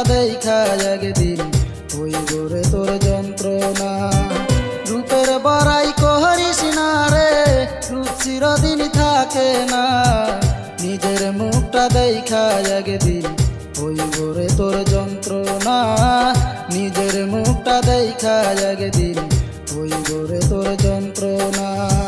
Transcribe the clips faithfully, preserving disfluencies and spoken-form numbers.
দেখা একদিন হইব রে তোর যন্ত্রণা। রূপের বড়াই করিস না রে, রূপ চিরদিন থাকে না। নিজের মুখটা দেখা একদিন হইব রে তোর যন্ত্রণা। নিজের মুখটা দেখা একদিন হইব রে তোর যন্ত্রণা।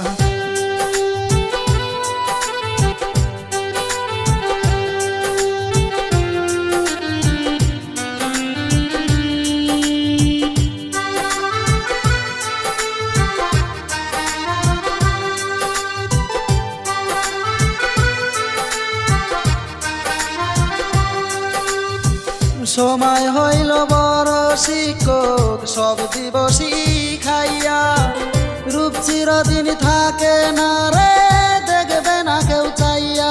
সময় হইল বড় শিক্ষক, সব দিব শিখাইয়া। রূপ চিরদিন থাকে না রে, দেখবে না কেউ চাইয়া।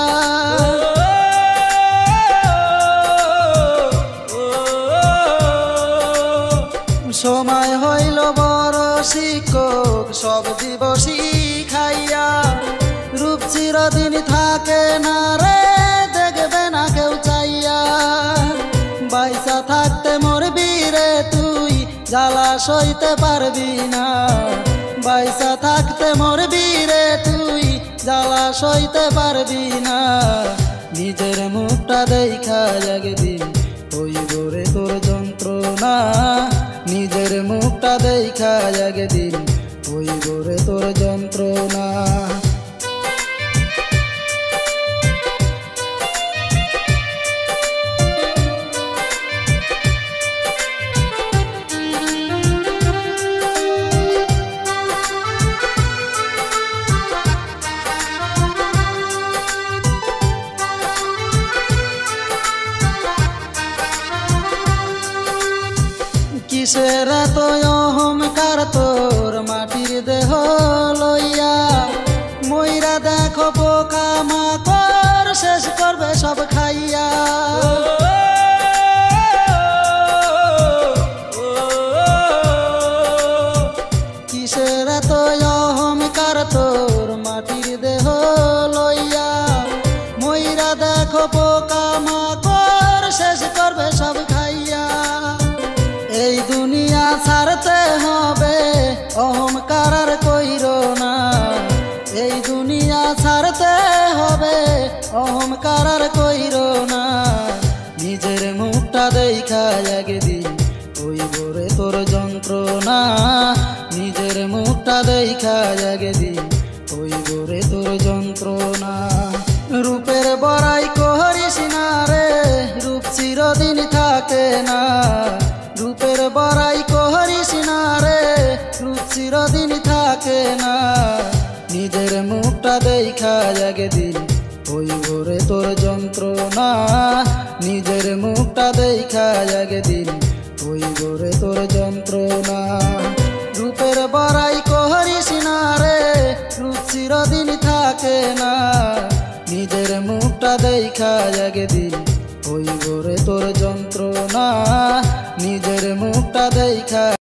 সময় হইল বড় শিক্ষক, সব দিব শিখাইয়া। রূপ চিরদিন থাকে না রে, দেখবে না কেউ চাইয়া। বাইসা থাকতে মরবি রে তুই, জ্বালা সইতে পারবি না। বাইসা থাকতে মরবি রে তুই, জ্বালা সইতে পারবি না। নিজের মুখটা দেখা একদিন হইব রে তোর যন্ত্রণা। নিজের মুখটা দেখা একদিন হইব রে তোর যন্ত্রণা। কিসের এত অহংকার তোর মাটির দেহ লইয়া। মইরা দেখো পোকা মাকড়, শেষ করবে সব খাইয়া। কিসের এত অহংকার তোর মাটির দেহ লইয়া। মইরা দেখো পোকা মাকড়, শেষ করবে সব খাইয়া। এই দুনিয়া ছাড়তে হবে, অহংকার আর কইরো না। এই দুনিয়া ছাড়তে হবে, অহংকার আর কইরো না। নিজের মুখটা দেখা একদিন হইব রে তোর যন্ত্রণা। নিজের মুখটা দেখা একদিন হইব রে তোর যন্ত্রণা। রূপের বড়াই করিস না রে, রূপ চিরদিন থাকে না। রূপের বড়াই করিস না রে, রূপ চিরদিন থাকে না। নিজের মুখটা দেখা একদিন হইব রে তোর যন্ত্রণা। নিজের মুখটা দেখা একদিন হইব রে তোর যন্ত্রণা। রূপের বড়াই করিস না রে, রূপ চিরদিন থাকে না। নিজের মুখটা দেখা একদিন হইব রে তোর যন্ত্রণা। নিজের মুখটা দেখা